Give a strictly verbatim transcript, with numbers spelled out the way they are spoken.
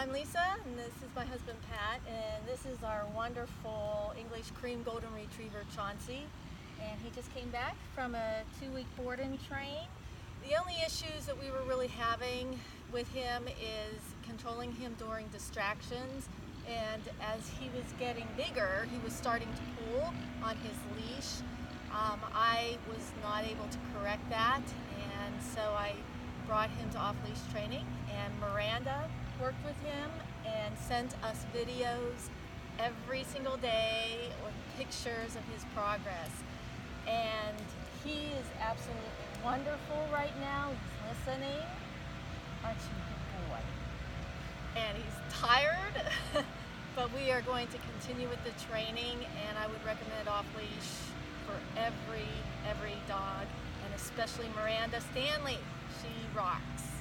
I'm Lisa, and this is my husband Pat, and this is our wonderful English cream golden retriever Chauncey, and he just came back from a two-week board and train. The only issues that we were really having with him is controlling him during distractions, and as he was getting bigger, he was starting to pull on his leash. Um, I was not able to correct that, and so I brought him to off-leash training, and Miranda worked with him and sent us videos every single day with pictures of his progress. And he is absolutely wonderful right now. He's listening. Aren't you a good boy? And he's tired, but we are going to continue with the training, and I would recommend off-leash for every, every dog, and especially Miranda Stanley. She rocks.